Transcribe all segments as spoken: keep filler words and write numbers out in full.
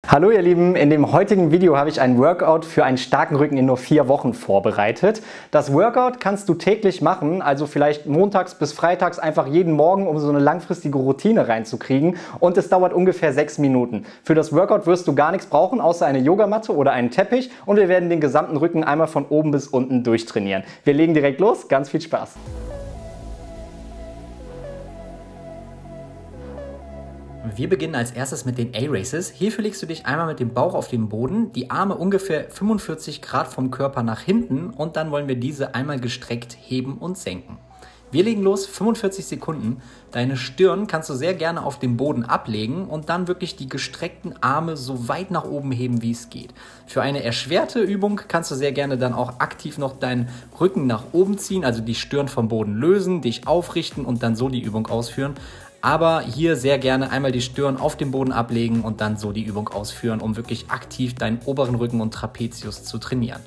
Hallo ihr Lieben, in dem heutigen Video habe ich ein Workout für einen starken Rücken in nur vier Wochen vorbereitet. Das Workout kannst du täglich machen, also vielleicht montags bis freitags einfach jeden Morgen, um so eine langfristige Routine reinzukriegen, und es dauert ungefähr sechs Minuten. Für das Workout wirst du gar nichts brauchen, außer eine Yogamatte oder einen Teppich, und wir werden den gesamten Rücken einmal von oben bis unten durchtrainieren. Wir legen direkt los, ganz viel Spaß! Wir beginnen als erstes mit den A-Races. Hierfür legst du dich einmal mit dem Bauch auf den Boden, die Arme ungefähr fünfundvierzig Grad vom Körper nach hinten, und dann wollen wir diese einmal gestreckt heben und senken. Wir legen los, fünfundvierzig Sekunden. Deine Stirn kannst du sehr gerne auf dem Boden ablegen und dann wirklich die gestreckten Arme so weit nach oben heben, wie es geht. Für eine erschwerte Übung kannst du sehr gerne dann auch aktiv noch deinen Rücken nach oben ziehen, also die Stirn vom Boden lösen, dich aufrichten und dann so die Übung ausführen. Aber hier sehr gerne einmal die Stirn auf dem Boden ablegen und dann so die Übung ausführen, um wirklich aktiv deinen oberen Rücken und Trapezius zu trainieren.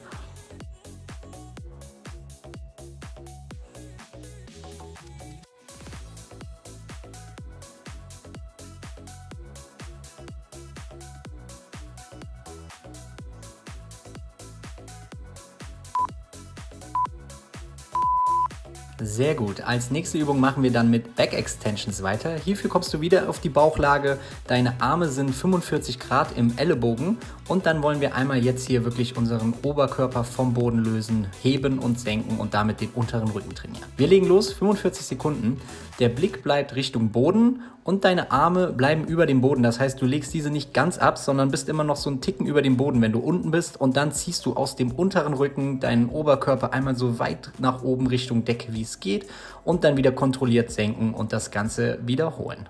Sehr gut. Als nächste Übung machen wir dann mit Back Extensions weiter. Hierfür kommst du wieder auf die Bauchlage. Deine Arme sind fünfundvierzig Grad im Ellenbogen und dann wollen wir einmal jetzt hier wirklich unseren Oberkörper vom Boden lösen, heben und senken und damit den unteren Rücken trainieren. Wir legen los, fünfundvierzig Sekunden. Der Blick bleibt Richtung Boden und deine Arme bleiben über dem Boden. Das heißt, du legst diese nicht ganz ab, sondern bist immer noch so einen Ticken über dem Boden, wenn du unten bist, und dann ziehst du aus dem unteren Rücken deinen Oberkörper einmal so weit nach oben Richtung Decke, wie es geht, und dann wieder kontrolliert senken und das Ganze wiederholen.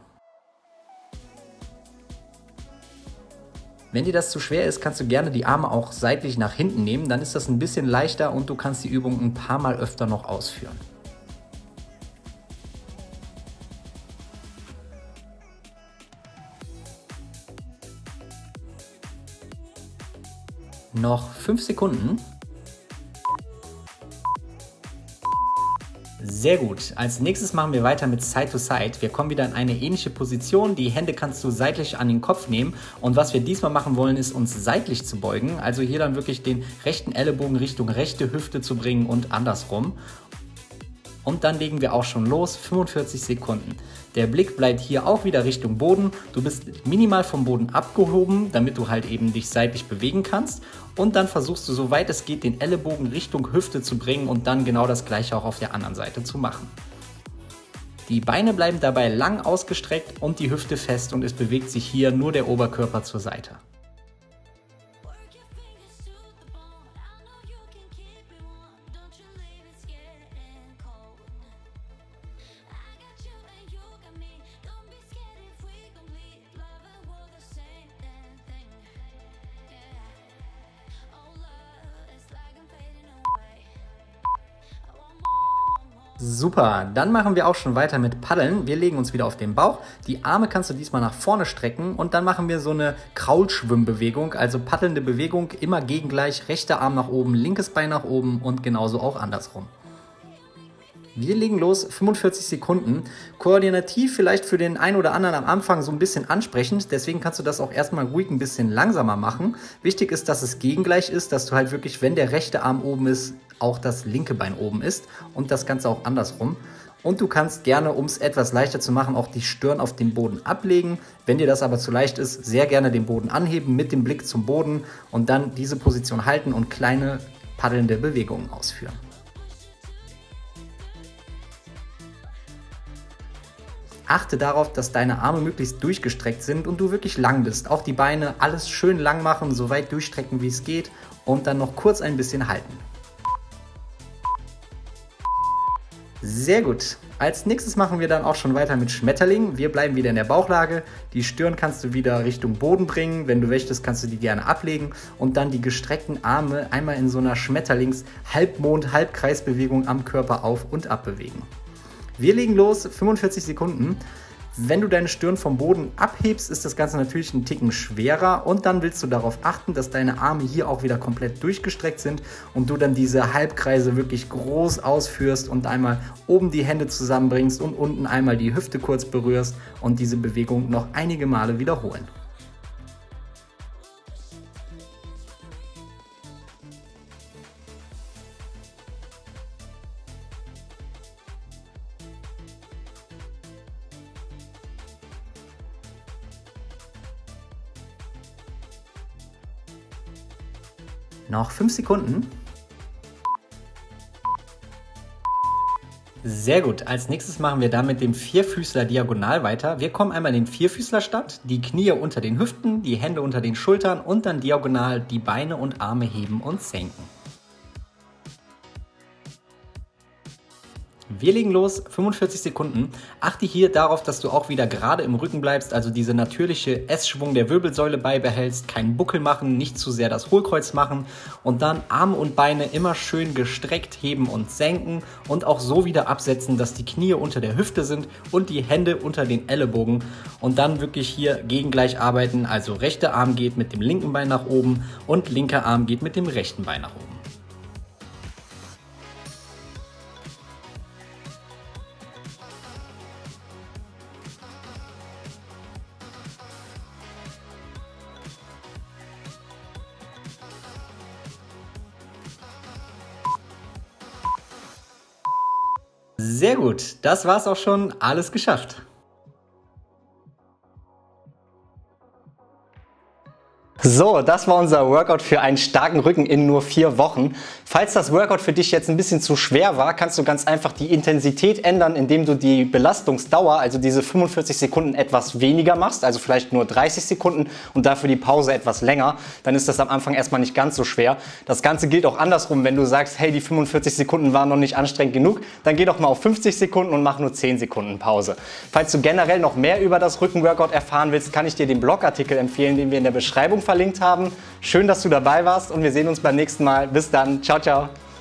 Wenn dir das zu schwer ist, kannst du gerne die Arme auch seitlich nach hinten nehmen, dann ist das ein bisschen leichter und du kannst die Übung ein paar Mal öfter noch ausführen. Noch fünf Sekunden. Sehr gut. Als nächstes machen wir weiter mit Side to Side. Wir kommen wieder in eine ähnliche Position. Die Hände kannst du seitlich an den Kopf nehmen. Und was wir diesmal machen wollen, ist uns seitlich zu beugen. Also hier dann wirklich den rechten Ellenbogen Richtung rechte Hüfte zu bringen und andersrum. Und dann legen wir auch schon los, fünfundvierzig Sekunden. Der Blick bleibt hier auch wieder Richtung Boden. Du bist minimal vom Boden abgehoben, damit du halt eben dich seitlich bewegen kannst. Und dann versuchst du, soweit es geht, den Ellenbogen Richtung Hüfte zu bringen und dann genau das gleiche auch auf der anderen Seite zu machen. Die Beine bleiben dabei lang ausgestreckt und die Hüfte fest, und es bewegt sich hier nur der Oberkörper zur Seite. Super, dann machen wir auch schon weiter mit Paddeln. Wir legen uns wieder auf den Bauch. Die Arme kannst du diesmal nach vorne strecken und dann machen wir so eine Kraulschwimmbewegung, also paddelnde Bewegung, immer gegengleich, rechter Arm nach oben, linkes Bein nach oben und genauso auch andersrum. Wir legen los, fünfundvierzig Sekunden. Koordinativ vielleicht für den einen oder anderen am Anfang so ein bisschen ansprechend, deswegen kannst du das auch erstmal ruhig ein bisschen langsamer machen. Wichtig ist, dass es gegengleich ist, dass du halt wirklich, wenn der rechte Arm oben ist, auch das linke Bein oben ist, und das Ganze auch andersrum. Und du kannst gerne, um es etwas leichter zu machen, auch die Stirn auf den Boden ablegen. Wenn dir das aber zu leicht ist, sehr gerne den Boden anheben mit dem Blick zum Boden und dann diese Position halten und kleine paddelnde Bewegungen ausführen. Achte darauf, dass deine Arme möglichst durchgestreckt sind und du wirklich lang bist. Auch die Beine, alles schön lang machen, so weit durchstrecken, wie es geht, und dann noch kurz ein bisschen halten. Sehr gut. Als nächstes machen wir dann auch schon weiter mit Schmetterling. Wir bleiben wieder in der Bauchlage. Die Stirn kannst du wieder Richtung Boden bringen. Wenn du möchtest, kannst du die gerne ablegen und dann die gestreckten Arme einmal in so einer Schmetterlings-Halbmond-Halbkreisbewegung am Körper auf- und abbewegen. Wir legen los, fünfundvierzig Sekunden. Wenn du deine Stirn vom Boden abhebst, ist das Ganze natürlich einen Ticken schwerer, und dann willst du darauf achten, dass deine Arme hier auch wieder komplett durchgestreckt sind und du dann diese Halbkreise wirklich groß ausführst und einmal oben die Hände zusammenbringst und unten einmal die Hüfte kurz berührst und diese Bewegung noch einige Male wiederholen. Noch fünf Sekunden. Sehr gut. Als nächstes machen wir da mit dem Vierfüßler diagonal weiter. Wir kommen einmal in den Vierfüßlerstand, die Knie unter den Hüften, die Hände unter den Schultern und dann diagonal die Beine und Arme heben und senken. Wir legen los, fünfundvierzig Sekunden. Achte hier darauf, dass du auch wieder gerade im Rücken bleibst, also diese natürliche S-Schwung der Wirbelsäule beibehältst, keinen Buckel machen, nicht zu sehr das Hohlkreuz machen und dann Arme und Beine immer schön gestreckt heben und senken und auch so wieder absetzen, dass die Knie unter der Hüfte sind und die Hände unter den Ellenbogen und dann wirklich hier gegengleich arbeiten, also rechter Arm geht mit dem linken Bein nach oben und linker Arm geht mit dem rechten Bein nach oben. Sehr gut, das war's auch schon, alles geschafft. So, das war unser Workout für einen starken Rücken in nur vier Wochen. Falls das Workout für dich jetzt ein bisschen zu schwer war, kannst du ganz einfach die Intensität ändern, indem du die Belastungsdauer, also diese fünfundvierzig Sekunden, etwas weniger machst, also vielleicht nur dreißig Sekunden und dafür die Pause etwas länger. Dann ist das am Anfang erstmal nicht ganz so schwer. Das Ganze gilt auch andersrum, wenn du sagst, hey, die fünfundvierzig Sekunden waren noch nicht anstrengend genug, dann geh doch mal auf fünfzig Sekunden und mach nur zehn Sekunden Pause. Falls du generell noch mehr über das Rückenworkout erfahren willst, kann ich dir den Blogartikel empfehlen, den wir in der Beschreibung verlinkt haben. Schön, dass du dabei warst und wir sehen uns beim nächsten Mal. Bis dann. Ciao, ciao.